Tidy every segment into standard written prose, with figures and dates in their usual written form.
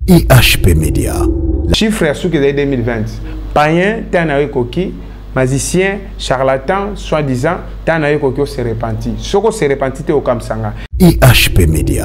IHP Media. Chiffre à ce que 2020. Païen, t'as coquille, magicien, charlatan, soi-disant, t'as coquille se repenti. Ce qu'on se repenti, t'es au Kamsanga. IHP Media.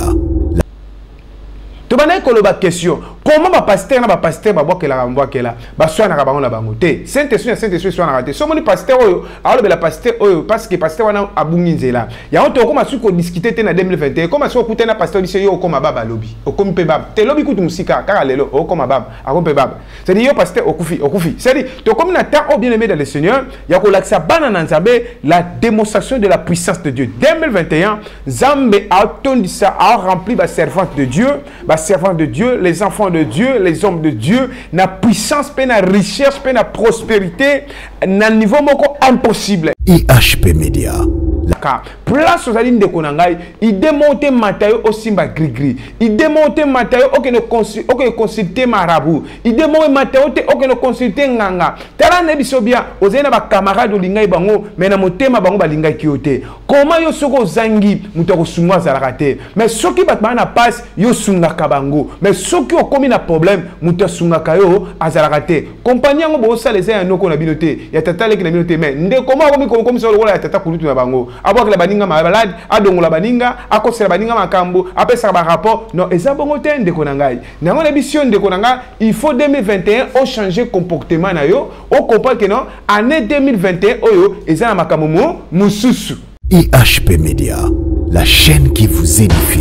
Tu vas me question. Comment ma pasteur na ba pasteur ba boke la ramboa kela ba soa na rabango la bangote Saint-Esprit soa na raté so moni pasteur oyo alors la pasteur oyo parce que pasteur wana abunginzela ya on to ko masu ko discuter te na 2021 comme so ko na pasteur dise yo ko mababa lobby o ko mpe baba te lobby kutu musika kaka lelo o ko mababa a ko mpe baba c'est dire yo pasteur okufi c'est dire to comme na temps au bien-aimé dans le Seigneur ya ko laksa bana na nzabe la démonstration de la puissance de Dieu 2021 Zambe a tondisa a rempli ba servante de Dieu les enfants de Dieu, les hommes de Dieu, na puissance, na richesse, na prospérité, na niveau moko impossible. IHP Media. Place aux alines de Konangai, il démonte Matayo au Simba Grigri, il démonte Matayo au que ne consulter Marabout, il démonte Matayo au que ne consulter Nganga. Tala nebisobia, aux ena ba camarade Lingai Bango, mais na motema Bango Balingai Kyote. Comment yo soko zangi, mutako sumwa zarakate. Mais ce qui batma na passe, yo sunga kabango. Mais ce qui a commis un problème, muta sunga kayo azarakate. Compagnie ngo bo saleza ya noko na binote, ya tata leki na binote, mais nde comment comme ça le ya tata kulutu na bango. Aboka la baninga malade, adongo la baninga, akosela baninga makambo, apesa ba rapport. Non, eza bongo te ndeko na ngai. Na ngona émission ndeko na ngai, il faut 2021 on changer comportement na yo, on comprend que non, année 2021 oyo eza na makambo mususu. IHP Media, la chaîne qui vous édifie.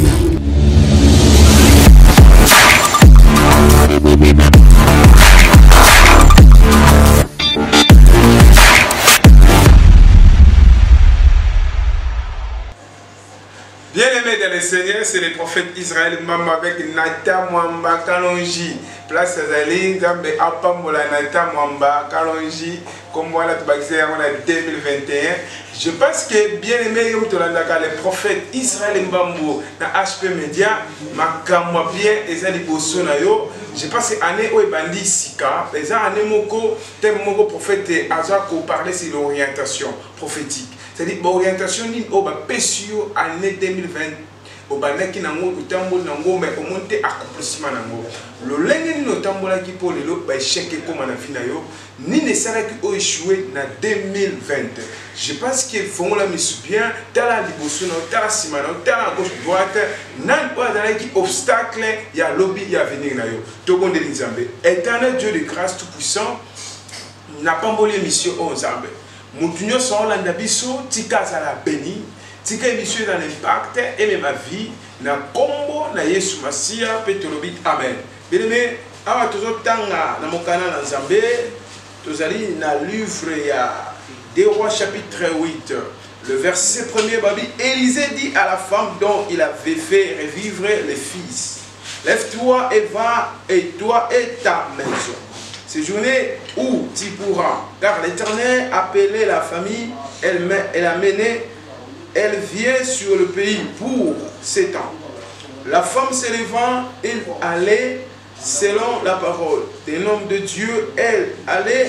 Bien-aimés dans le Seigneur, c'est le prophète Israël Mama avec Nata Mwamba Kalonji. Place Azali, Zambe Apambola Nata Mwamba Kalonji. Comme voilà, tu vas on a 2021. Je pense que bien-aimé, le prophète Israël Mbambo dans HP Media, Makamwa bien, et Zali Bosonayo. Je pense que l'année où il bandi Sika, les années moko, thème moko prophète Azako parlait sur l'orientation prophétique. C'est-à-dire l'orientation ni au pesio année 2020 au banaki nango utambola nango mais au monter accomplissement nango le lenge ni otambola ki pour le ba échec comme na finayo ni ne sera qui au échoué na 2020. Je pense qu'il faut la mise bien tala liboso na tala simana tala gauche droite nan pas dans qui obstacle il y a lobby il y a venir na yo to gonde nzambe éternel Dieu de grâce tout puissant n'a pas volé mission au Nzambe. Moutunyo sont là d'abisso, tika zala béni, tika émission dans l'impact et même ma vie, na combo na Yesu Masia, pétolobi, amen. Bien aimé, awa tozo tanga na mokana na Nzambe, tozali na livre ya 2 Rois chapitre 8, le verset 1er, babi, Élisée dit à la femme dont il avait fait revivre les fils, lève-toi et va, et toi et ta maison. Ces journées où tu pourras, car l'Éternel a appelé la famille, elle a mené, elle vient sur le pays pour 7 ans. La femme s'élevant, elle allait selon la parole d'un homme de Dieu, elle allait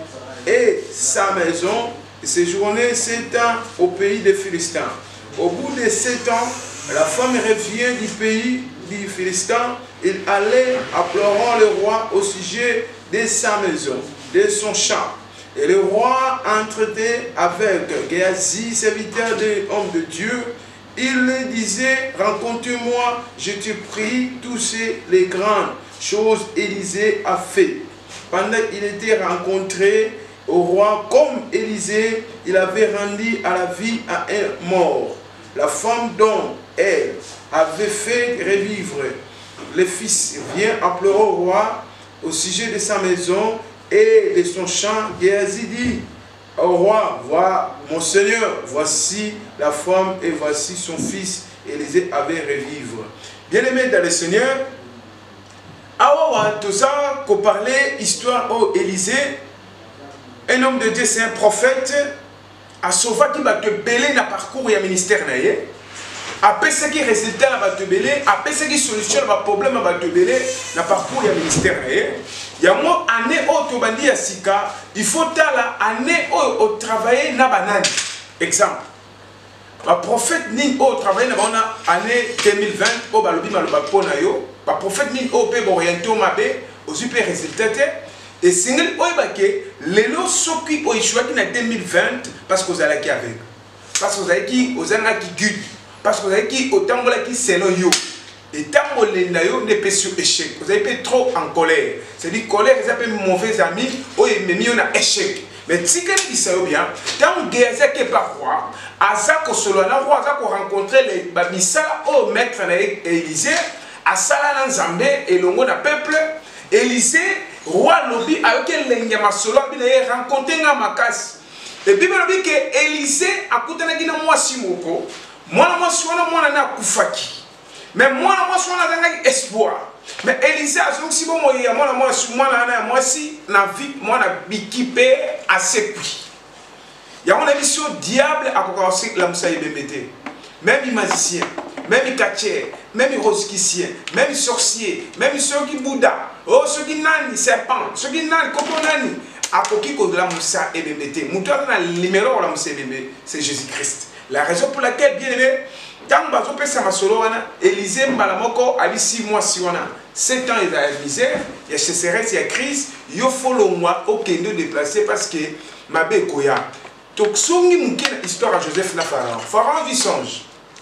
et sa maison séjournait 7 ans au pays des Philistins. Au bout de 7 ans, la femme revient du pays des Philistins, il allait en pleurant le roi au sujet de sa maison, de son champ. Et le roi entretint avec Géasi, serviteur de l'homme de Dieu. Il lui disait, rencontre-moi, je te prie, tous les grandes choses Élisée a fait. Pendant qu'il était rencontré au roi, comme Élisée, il avait rendu à la vie à un mort. La femme dont elle avait fait revivre le fils vient en pleurant au roi au sujet de sa maison et de son champ. Géasi dit au roi, vois mon Seigneur, voici la femme et voici son fils. Élisée avait revivre. Bien-aimé dans le Seigneur, tout ça qu'on parlait, histoire au Élisée, un homme de Dieu, c'est un prophète, a sauvé qui va te belé dans le parcours et le ministère. Après ce qui résultat à te belé, après ce qui solution à problème à te belé dans le parcours et le ministère. Il y a moi année où tu bandi à Sika, il faut la année où tu travailles na banane. Exemple. Un prophète ni au travail na année 2020 au balobi maloba pona yo. Par prophète min OP orienté au mabé, aux super résultats. Et single oibake, les lots soki au choix qui n'a 2020 parce que vous allez qui avec. Parce que vous allez qui aux années qui guide. Parce que vous allez qui autant qui c'est le yo. Et tant que les naïos n'est pas sur échec. Vous avez été trop en colère. C'est-à-dire colère, vous avez mauvais amis, ou même on a échec. Mais si quelqu'un dit ça bien, tant que vous avez pas roi, à ça que solo na roi, à ça qu'on rencontrer les babissa au maître Élysée, à ça là dans Zambé et le monde peuple, Élysée, roi lobby avec les solo, il a rencontré un macasse. Et puis il dit que Élysée a coûté na guina moi simoko, moi na kufaki. Mais moi j'ai espoir. Mais Élysée a dit si bon moi si na vie moi na bikipé assez prix. Il y a une émission diable à commencer la Moussaï BMT. Même les magiciens, même les catchers, même les rosquiciens, même les sorciers, même ceux qui Bouddha, oh ceux qui nani serpent, ceux qui nani kokonani. À qui de la Moussa et BMT. Moutoua dans le numéro de la Moussa et BMT, c'est Jésus-Christ. La raison pour laquelle bien aimé. Tant que je suis Élysée Malamoko a 6 mois si on a 7 ans il y a la misère, il y a sécheresse, il y a crise, il faut le mois aucun de déplacer parce que ma bé koya. Donc si on a l'histoire à Joseph na Pharaon, Pharaon vit songe.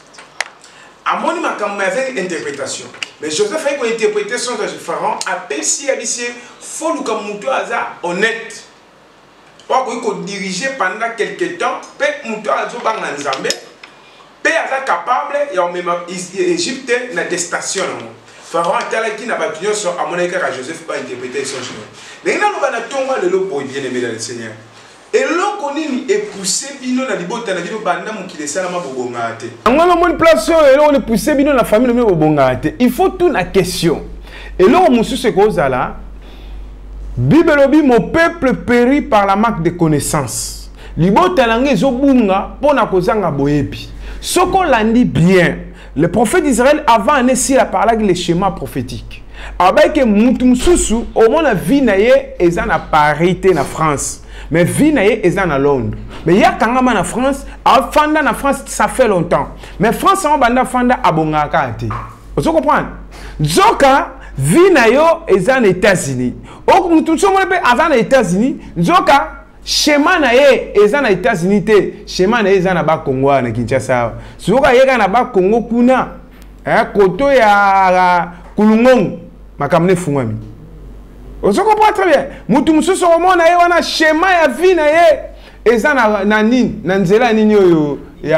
À mon avis, il y a une interprétation. Mais Joseph a une interprétation de Pharaon, a péci à l'issue, il faut que Moutou Aza honnête. Or qu'il faut diriger pendant quelques temps, peut Moutou Aza dans Zambé. Père est capable, il y a même Égypte na des stations. Pharaon est qui n'a pas tenu sur à mon égard à Joseph pas interpréter son chemin. Mais il y a un tombe de l'eau pour bien aimer dans le Seigneur. Et l'eau qu'on est poussé bino na libota na bino banda mon qui les salama bobongate. On a une place et là on est poussé bino la famille le bobongate. Il faut tout la question. Et là on se cause là. Bible lobi mon peuple périt par la manque de connaissances. Libota langue zo bunga pona kozanga boyebi. Ce qu'on l'a dit bien, le prophète d'Israël avant un essai a parlé avec les schémas prophétiques. Avec Moutoumsousou, au moins la vie naie est en parité en France. Mais vie naie est en Londres. Mais il y a quand même en France, en France, ça fait longtemps. Mais France, on va faire à Bongaka. Vous comprenez? Zoka, vie naie est en États-Unis. Au Moutoumsousou, avant les États-Unis, Zoka, schéma naie est en États-Unis, schéma naie est en Congo na Kinshasa. Zoka yeka na ba Congo kuna, koto ya Kulungong, makamne fungami. Vous comprenez très bien. Moutoumsousou au naie wana schéma ya vie naie est en nani, nanzela nini yo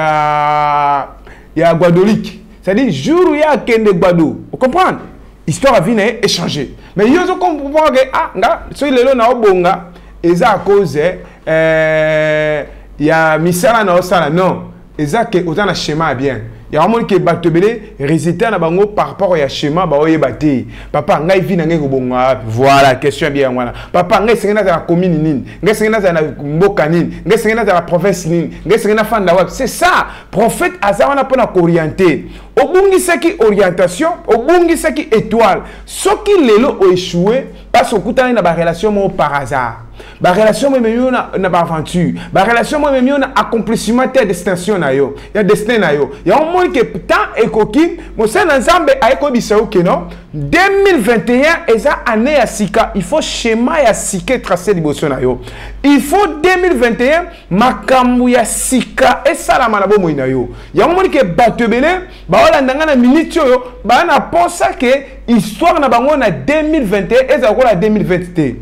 ya Guadeloupe. C'est-à-dire jour où il y a kende Guadeloupe. Vous comprenez? Histoire à vie naie échangée. Mais yo zo comprendre que nga so lelo na obonga. Et ça à cause il y a misala na osala non et ça que autant na schéma bien il y a un monde qui batebele résultat na bango par rapport à schéma ba oye baté papa ngai vi na ngai ko bonga voilà question bien voilà papa ngai sengena za commune nini ngai sengena za mboka nini ngai sengena za province nini ngai sengena fanda wa c'est ça prophète azawana pona orienter obungi saki orientation obungi saki étoile soki lelo o échoué parce que kutana na ba relation mo par hasard. La relation même na ba aventure, la relation même na accomplissement de destination na yo, ya destin na yo. Ya un monde que tant et coquine, mon sen ensemble a ko bisao que non 2021 eza année ya sika, il faut schéma ya sika tracer liboso na yo. Il faut 2021 makambu ya sika et salama na bomo na yo. Ya un monde que batebele ba wala ndanga na minute yo, ba na pensa que histoire na bango na 2021 eza ko la 2020.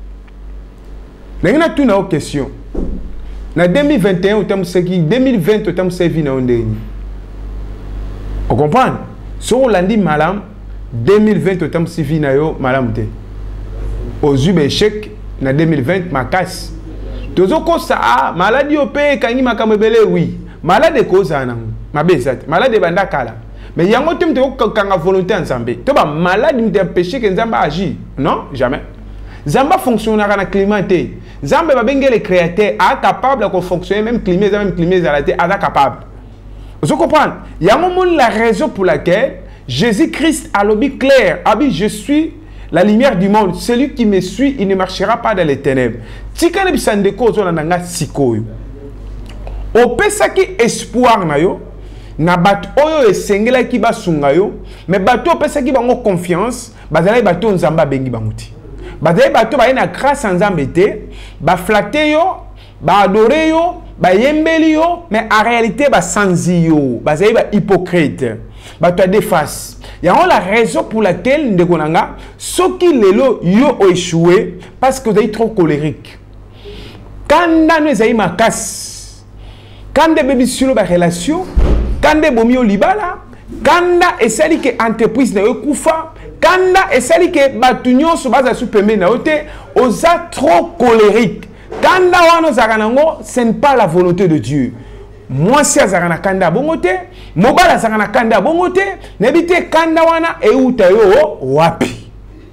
N'a tout na question. Na 2021 au terme qui 2020 au terme servi na ondeni. On comprend? Sur lundi malam 2020 au terme servi na yo malam te. Aux yeux échec na 2020 ma casse. Tozo ko sa maladie au pays kangi makamebele oui. Malade ko za na ma bezat. Malade banda kala. Mais yango tum te ko kanga volonté ensemble. To ba malade m'empêcher que nzamba agit. Non, jamais. Zamba fonctionnera dans le climat. Zamba va bien les créateurs à capable de fonctionner même climat à la terre à capable. Vous comprenez? Il y a un moment la raison pour laquelle Jésus-Christ a l'objet clair. Abi je suis la lumière du monde. Celui qui me suit, il ne marchera pas dans les ténèbres. Tika ne bisande ko zo na nga sikoyo. O pesa ki espoir na yo. na bato oyo esengela ki basunga yo mais bato pesa ki bango confiance bazala bato nzamba bengi banguti bazala bato ba na grâce nzambe te ba flatter yo ba adorer yo ba yembeli yo mais en réalité ba sanzi yo bazala ba hypocrite bato de face ya la raison pour laquelle ndekonanga soki lelo yo o échoué parce que vous êtes trop colérique quand nous ezali makasi quand des bébés sur la relation quand des bomi au libala quand esali que entreprise na yo kufa quand esali que batunyo so baza supeme na ote oza trop colérique quand wana zakanango ce n'est pas la volonté de Dieu. Moi si azakana kanda bongote mobala azakana kanda bongote nebite kanda wana euta yo wapi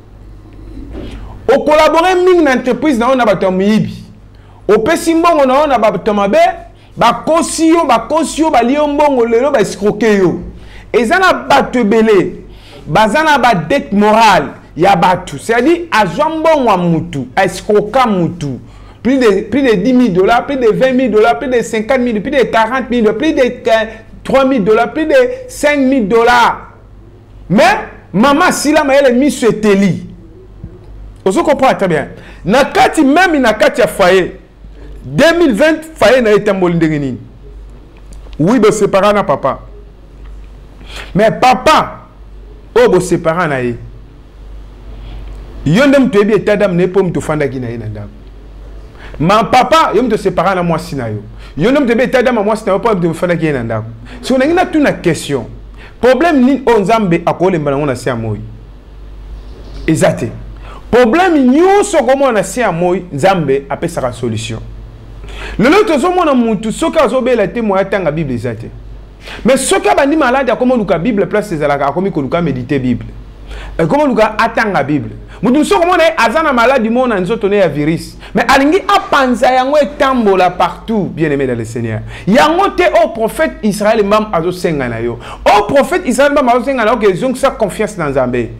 o collaborer ming na entreprise na ona bato miyibi o pesi mbongo na ona bato mabe bakosi yo balio mbongo lelo ba escroquer yo ezana bato belé bazana ba dette morale ya bato c'est-à-dire azwa mbongo mutu escroquer mutu plus de 10 000 $, plus de 20 000 $, plus de 50 000, plus de 40 000, plus de 3 000 $, plus de 5 000 $. Mais, maman, si la maille est mise sur Teli, vous comprenez très bien. Nakati même nakati a foyer. 2020 foyer na été molindengini. Oui, be séparé na papa. Mais papa, oh be séparé na ye. Yondem to ebi etadam ne pom to fanda ki na ye na ndako. Ma papa, yo me te séparer na moi sinayo. Yo me te beta dans moi sinayo pas de faire qui nanda. Si on a une toute question. Problème ni onzambe akole mbana na sia moyi. Exacté. Problème nyuso comme na sia moyi nzambe apesa la solution. Le lot zo mona muntu soka zo bela te moya tanga Bible exacté. Mais soka bandi malade comme luka Bible place les alaka comme ko luka méditer Bible. Comment luka atanga Bible. Mutu so comment azana malade du monde nzoto ne ya virus. Mais alingi apanza yango etambola partout bien aimé dans le Seigneur. Yango te au prophète Israël mam azo senga na yo. Au prophète Israël mam azo senga na yo que ils ont sa confiance dans Nzambe.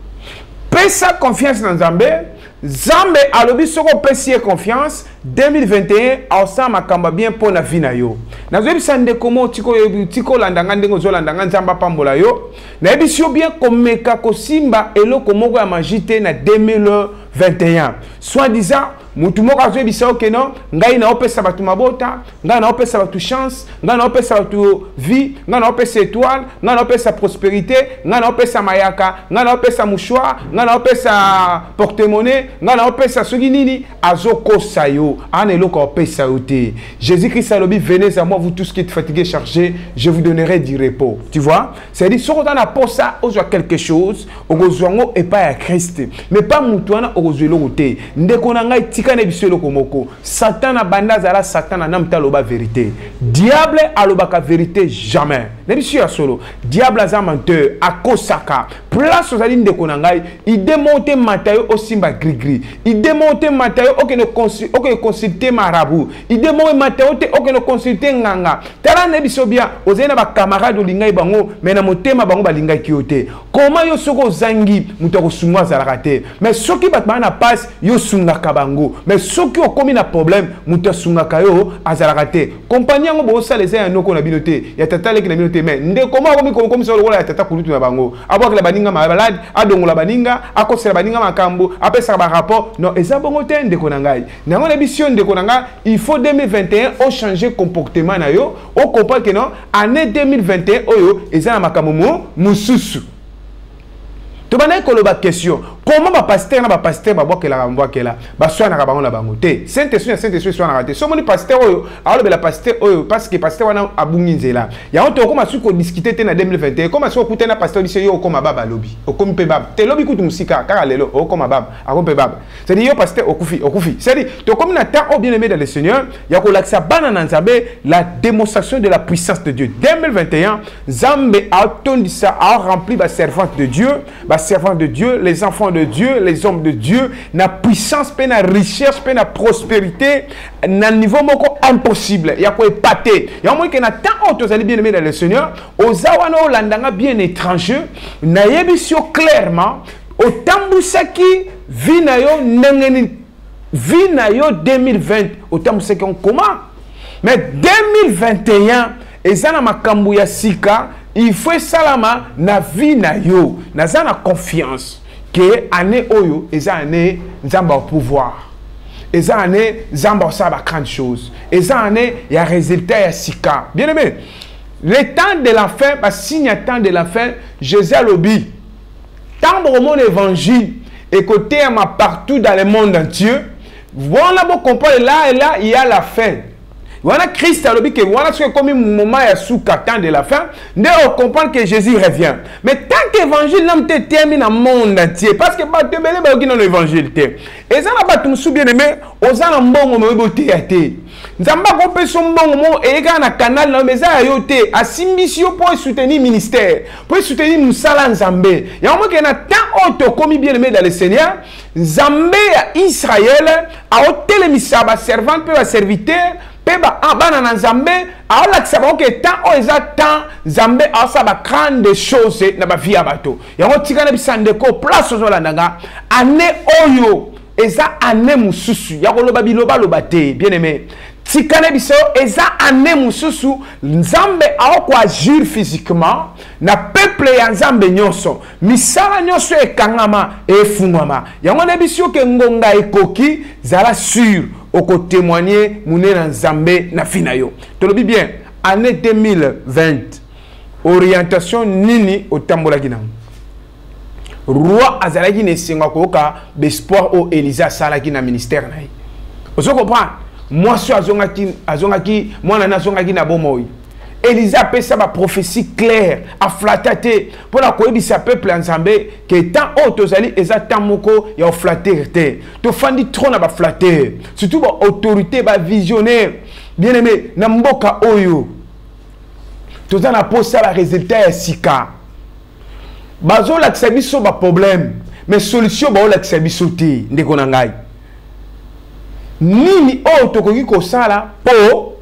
Pesa confiance dans Nzambe. Nzambe alobi soko pesi confiance 2021 awsa makamba bien pour na vie na yo. Na zo bisande komo tiko landanga ndengo zo landanga Nzamba pambola yo. Na ebisio bien komeka kosimba eloko moko ya magite na 2021. Soit disant mutu moko azo bisao keno ngai na opesa batu mabota, ngai na opesa batu chance, ngai na opesa batu vie, ngai na opesa étoile, ngai na opesa prospérité, ngai na opesa mayaka, ngai na opesa mouchoir, ngai na opesa porte-monnaie, ngai na opesa soki nini azo kosa yo, ana eloko opesa yo te. Jésus-Christ alobi venez à moi vous tous qui êtes fatigués chargés, je vous donnerai du repos. Tu vois? C'est-à-dire soko dans la posa ozo quelque chose, ogozwango et pas à Christ. Mais pas mutuana ogozwelo te. Ndeko na ngai tikane biselo komoko. Satan a bandazala Satan a namta loba vérité. Diable a lobaka vérité jamais. Nebisio solo. Diable a menteur a kosaka. Place aux alines de konangai, il démonte Mathayo au simba gris-gris. Il démonte Mathayo au que ne consulter marabout. Il démonte Mathayo au que ne consulter nganga. Tala nebisio bien aux ena ba camarade lingai bango, mais na motema bango ba lingai kiote. Comment yo soko zangi mutako sumwa zarakate. Mais soki batmana passe yo sunga kabango. Mais soki okomi na problème muta sunga kayo azarakate. Compagnie ngo bo saleza ya noko na binote. Ya tata leki na binote mais nde comment komi so lokola ya tata kulutu na bango. Abwa la baninga malade, adongola baninga, akosela baninga makambo, apesa ba rapport. Non, eza bongo te ndeko na ngai. Na ngona mission ndeko na ngai, il faut 2021 au changer comportement na yo, au comprendre que non, année 2021 oyo eza na makambo mususu. To bana ko loba question. Comment ba pasteur na ba pasteur ba bokela mbokela ba soana ka bango na bango te. Saint-Esprit soana raté. So moni pasteur oyo, alors la pasteur oyo parce que pasteur wana abunginzela. Ya on to ko masu ko discuter te na 2021. Comme masu ko na pasteur lycée yo ko mababa lobby. O ko mpe baba. Te lobby kutu musika kaka lelo o ko mababa. A ko mpe baba. C'est dire yo pasteur okufi. C'est dire to comme na temps bien aimé dans le Seigneur, ya ko laksa bana na Nzambe la démonstration de la puissance de Dieu. 2021, Nzambe a tondisa a rempli ba servante de Dieu, servants de Dieu, les enfants de Dieu, les hommes de Dieu, na puissance, na richesse, na prospérité, na niveau moko impossible. Il y a quoi épaté. Il y a moins que na tant autres allez bien aimés dans le Seigneur, aux awana landanga bien étranger, na yebisio clairement, au tambusaki vinayo nengeni vinayo 2020, au tambusaki on comment? Mais 2021 ezana makambo ya sika il faut salama na vie na yo naza na confiance que année oyo eza année nzamba au pouvoir eza année nzamba osala ba grande chose eza année ya résultat ya sika bien aimé le temps de la fin ba signe temps de la fin Jésus a lobby tant de mon évangile écoutez partout dans le monde entier voilà bon comprendre là et là il y a la fin. Voilà Christ a dit que voilà ce que comme un moment est sous temps de la fin, nous comprendre que Jésus revient. Mais tant que l'évangile n'a terminé dans le monde entier, parce que bah tu belé bah dans l'évangile té. Et ça n'a pas tout sous bien aimé, aux ans en bon moment beauté à té. Nzamba ko pe son bon moment et ga na canal na meza yoté à mission pour soutenir ministère, pour soutenir musala nzambe. Ya mo que na tant auto comme bien aimé dans le Seigneur, Nzambe à Israël a hôtel misaba servante pe serviteur peba abana na Nzambe a la ksaba que tant o eza tant Nzambe a sa ba grande chose na ba vie abato. Ya mo tikana bisandeko place ozola ndanga ane oyo eza ane mususu ya koloba biloba lobate bien aimé. Tikane biso eza ane mususu Nzambe a ko agir physiquement na peuple ya Nzambe nyonso misala nyonso ekangama efungwama yango na biso ke ngonga ekoki zala sûr oko témoigner mune na Nzambe na finayo tolobi bien année 2020 orientation nini otambola kinam roi azalaki ne senga koka l'espoir au Élisa salaki na ministère na ye ozo comprendre moi so azongaki mwana na azongaki na bomoi Élisa a sa prophétie claire a flatté pour la koyebisa peuple Nzambe que tant otozali eza tant moko ya flatter te to fandi trop na ba flatter surtout ba autorité ba visionnaire bien aimé na mboka oyo toza na posa la résultat ya sika bazo la biso ba problème mais solution ba la biso te ndeko na ngai nini o tokoki ko sala po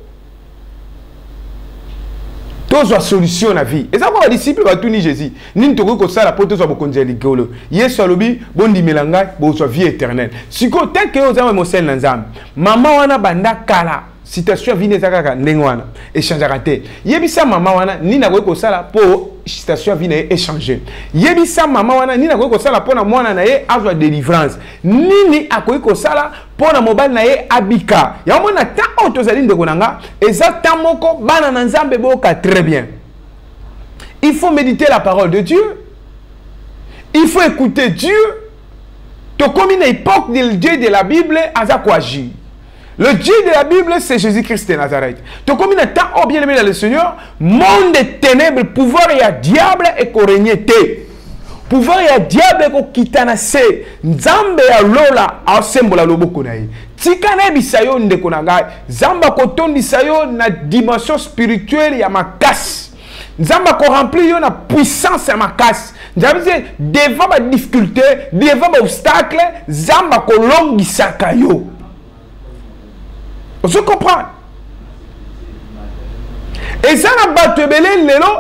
tozo solution na vie et ça quoi disciple ba tout ni Jésus nini tokoki ko sala po tozo bokonzi ligolo Yesu alobi bondi melanga bo so vie éternelle siko tant que oza mo sel na Nzambe mama wana banda kala citation vine zakaka ndengwana échangeaka te yebisa mama wana nini nakoki ko sala po citation vine échanger yebisa mama wana nini nakoki ko sala po na mwana na ye azwa délivrance nini akoki ko sala po na mobali na ye abika ya mona ta autozali ndeko nanga eza moko bana na Nzambe boka très bien. Il faut méditer la parole de Dieu, il faut écouter Dieu. To comme une époque du Dieu de la Bible aza ko agir. Le Dieu de la Bible, c'est Jésus-Christ de Nazareth. Donc, comme il est tant bien aimé dans le Seigneur, monde de ténèbres, pouvoir et à diable et qu'on règne. Pouvoir et à diable et qu'on quitte na se. Nzambe ya lola a sembola loboko na ye. Tikane bisayo ndekonaga. Zamba koton bisayo na dimension spirituelle ya makas. Nzamba ko rempli yo na puissance ya makas. Nzamba dit devant ma difficulté, devant ma obstacle, zamba ko longisaka yo. On se comprend. Et ça n'a pas te belé lelo.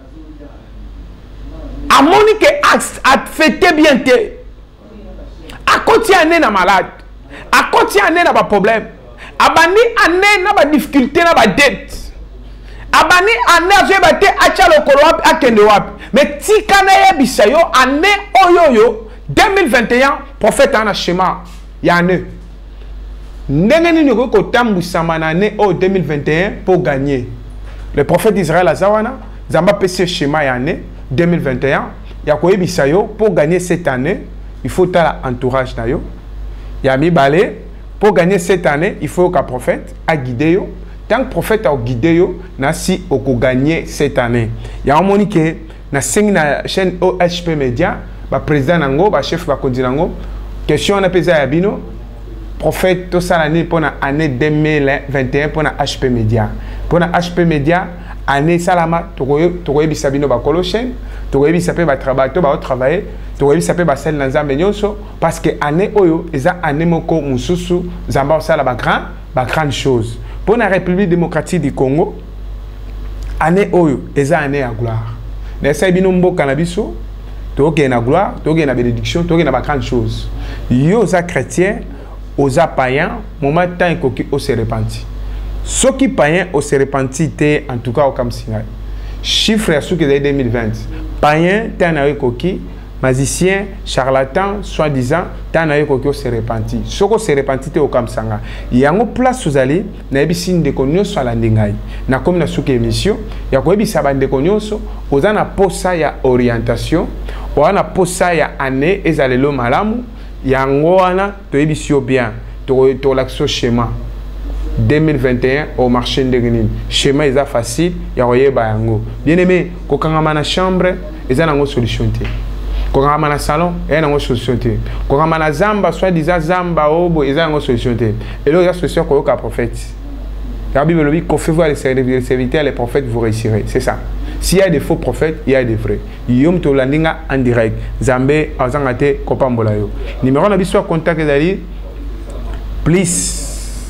A monique a fêté bien te. A côté année na malade. A côté année na pas problème. A bani année na pas difficulté na pas dette. A bani année je bate a chalo kolwap a kende wap. Mais tikana ye bisayo année oyoyo 2021 prophète ana schéma ya année. Ndenge nini ko tambusama na année au 2021 pour gagner. Le prophète d'Israël azawana Zamba pese schéma ya année 2021 ya koyebisa yo pour gagner cette année, il faut ta entourage na yo. Ya mibale pour gagner cette année, il faut qu'un prophète a guidé yo. Tant que prophète a guidé yo, na si oko gagner cette année. Ya monique na sing na chaîne OHP Media, ba président nango, ba chef ba kondi nango. Question na pesa ya bino. Prophète tout ça l'année pour l'année 2021 pour la HP Media. Pour la HP Media, année salama, tu vois bisabino ba colochen, tu vois bisapé ba travailler, ba travailler, tu vois bisapé ba sel dans zambenyoso parce que année oyo, eza année moko mususu, zamba sala ba grande chose. Pour la République démocratique du Congo, année oyo, eza année à gloire. Nessa bino mboka na biso, to ke na gloire, to ke na bénédiction, to ke na ba grande chose. Yo za chrétien aux païens, moment tant qu'on se répandit. ceux qui païens au se repentit en tout cas au Kamsinga. Chiffre à ce que c'est 2020. Païens, t'es coquille, magicien, charlatan, soi-disant, t'es coquille se repentit. Ceux qui se repentit au Kamsanga. Il y a une place où aller, n'a pas signe de connu sur la ndingai. Na comme na souke émission, il y a quoi bi saban de connu so, aux ana posa ya orientation, aux ana posa ya année et zalelo malamu, il y a un wana to ebisio bien, to l'action schéma. 2021 au marché de Guinée. Schéma est facile, il y a rien bayango. Bien aimé, quand on a une chambre, il y a une solution. Quand on a un salon, il y a une solution. Quand on a une zamba, soit disant zamba, il y a une solution. Et là, il y a une solution pour le prophète. La Bible dit, confiez-vous à les serviteurs, les prophètes, vous réussirez. C'est ça. S'il y a des faux prophètes, il y a des vrais. Yom to landinga en direct. Zambé, azangate, kopambolayo. Numéro de l'histoire contact d'aller, plus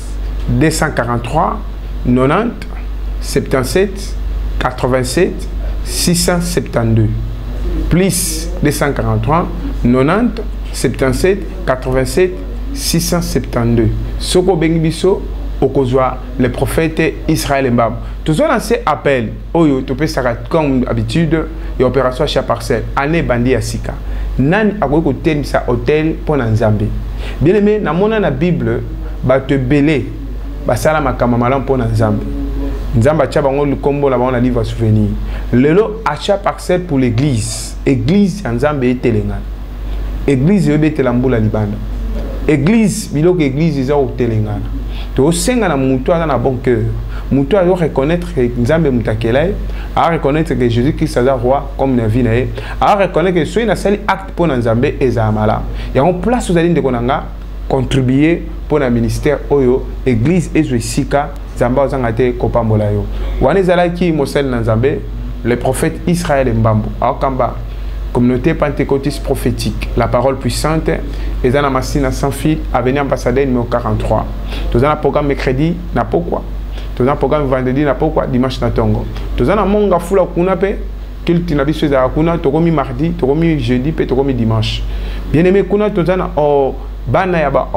243 90 77 87 672 plus 243 90 77 87 672 Soko Bengibiso Okozwa le prophète Israël Mbam. Tous ont lancé appel Oyo to pesara comme habitude et opération achat parcelle année bandi ya sika nan akoki kotelisa hôtel pour Nzambe. Bien aimé na mona na Bible ba te belé basala makama malam pour Nzambe. Nzambe acha bango likombo la bango na livre souvenir. Lelo achat parcelle pour l'église. Église Nzambe etelenga. Église yobetela mbula libanda. Église biloko église eza otelenga. To senga na mutu na bon cœur. Mutu a reconnaître que Nzambe mutakelai, a reconnaître que Jésus-Christ est roi comme na vie na ye, a reconnaître que soyez na sali acte pour Nzambe ezamala. Ya on place aux alines de konanga contribuer pour le ministère Oyo, Église Ezuisika, Zamba Zangate Kopambolayo. Wanezalaki Mosel Nzambe, le prophète Israël Mbambo, Akamba, communauté pentecôtiste prophétique, la parole puissante, et dans la machine sans fil, avenir ambassadeur numéro 43. Tout dans le programme mercredi, n'a pourquoi. Tout dans le programme vendredi, n'a pourquoi, dimanche n'a tongo. Tout dans le monga fula kunape, qu'il t'inabiso za kuna, tokomi mardi, tokomi jeudi, pe tokomi dimanche. Bien aimé kuna, tout dans le bana ya ba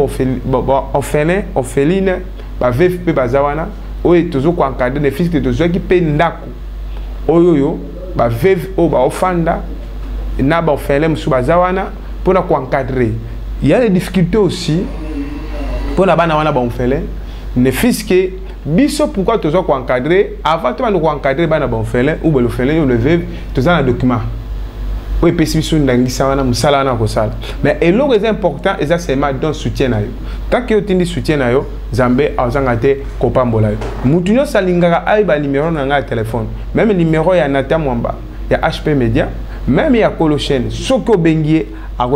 orpheline ba VFP bazawana oyo tozo ko encadrer les fils de tozo ki pe ndako oyo ba VF o ba ofanda na ba orphelin musu bazawana pour na ko encadrer. Il y a des difficultés aussi pour na bana wana ba orphelin les fils que biso pourquoi tozo ko encadrer avant to ba ko encadrer bana ba orphelin ou ba l'orphelin ou le VF tozo na document. Oui, mais le important est seulement don soutien. Tant que tu soutien, Zambé a zangate kopambola. Mutunyo salingara aiba numéro na téléphone. Même le numéro ya Nata Mwamba, ya HP Media, même ya Colochen, Soko Bengie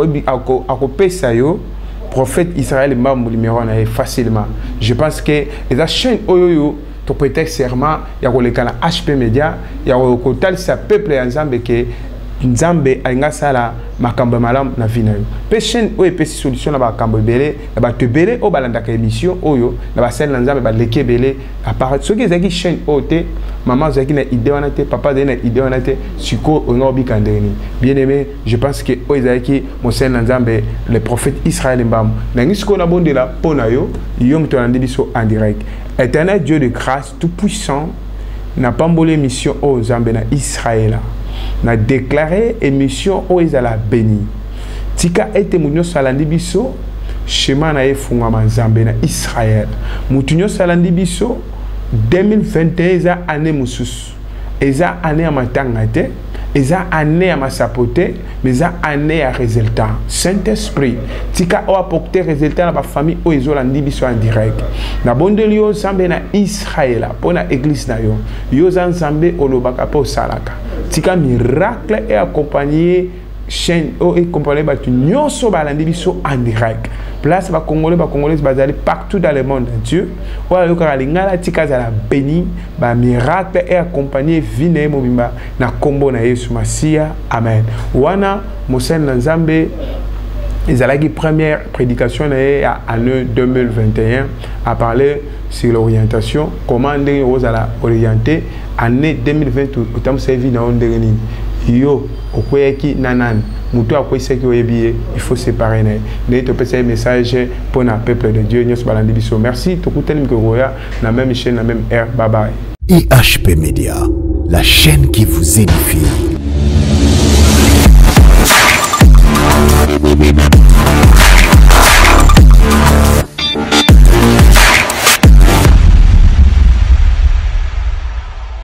a pesa yo prophète Israël Mbambo numéro na facilement. Je pense que les chaînes oyo to peut-être serment ya ko le kana HP Media, ya ko tal sa peuple ensemble que Nzambe ainga sala makambo malam na vie na yo. Pe chaîne o pe solution na makambo belé, na ba te belé o balanda ka émission oyo, na ba sel Nzambe ba leke belé apparaître. Ce qui zaki chaîne o te, maman zaki na idée wana te, papa na idée wana te, siko onobi kandeni. Bien aimé, je pense que o zaki mon sel Nzambe le prophète Israël Mbam. Na ngisiko na bonde la pona yo, yom to na biso en direct. Éternel Dieu de grâce tout puissant, n'a pas mbolé mission au Nzambe na Israël. Na déclaré émission au Ezala béni. Tika ete munyo salandi biso schéma na efunga manzambe na Israël. Mutunyo salandi biso 2021 eza année mususu. Eza année ya matangate, eza année ya masapote, mais eza année ya résultat. Saint-Esprit, tika o apporter résultat na ba famille o ezolandi biso en direct. Na bondeli yo Nzambe na Israël pour na église na yo. Yo Nzambe olobaka po salaka. Tika miracle et accompagné chaîne et accompagné batu nyonso balandi biso en direct. Place ba congolais bazali partout dans le monde entier. Wala yoka lingala tika za la béni ba miracle et accompagné vine mobimba na kombo na Yesu Masia. Amen. Wana Mosel Nzambe ezalaki première prédication en l'année 2021 à parler sur l'orientation, comment on a orienté année 2020 autant servi dans ondengeni yo okoyaki nanan mutu akwesaki oyebi il faut séparer ne to pesa message pour le peuple de Dieu nyos balandi biso. Merci tokutani mikoya na même chaîne na même heure. Bye bye. IHP Media, la chaîne qui vous édifie.